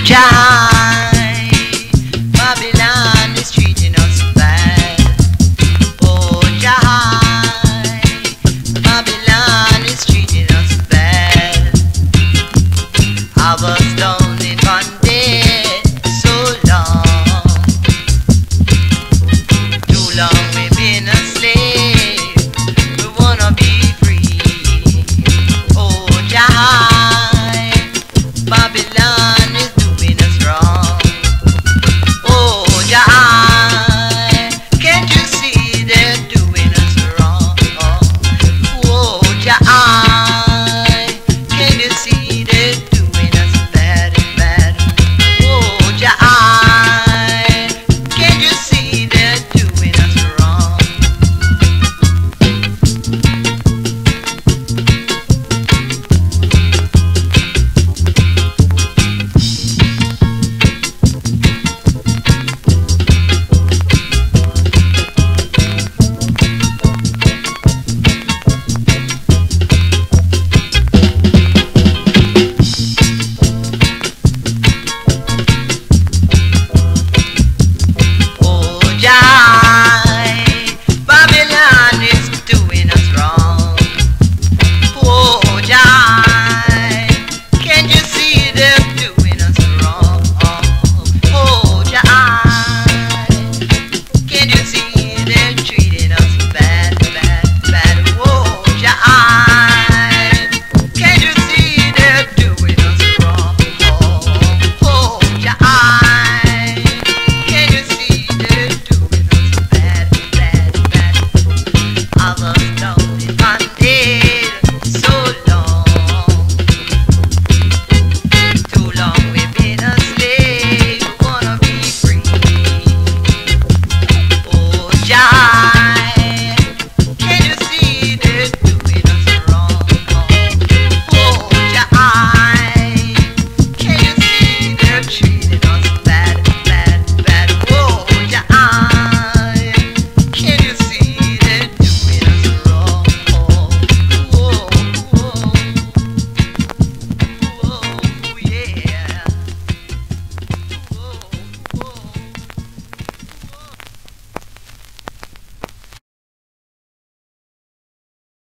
Jai, Babylon is treating us bad. Oh Jai, Babylon is treating us bad. I was down in bondage so long. Too long we've been a slave. We wanna be free. Oh Jai, Babylon is doing us wrong. Oh Jai, can't you see they're doing us wrong? Oh Jai, can you see they're doing us bad and bad? Oh Jai, can't you see they're doing us wrong? Oh Jai, Babylon is doing us wrong. Oh Jai, can't you see they're doing us wrong? Oh Jai, can't you see they're treating us bad, bad, bad? Oh Jai, can't you see they're doing us wrong? Oh Jai, can you see they're doing us bad, bad, bad? I was down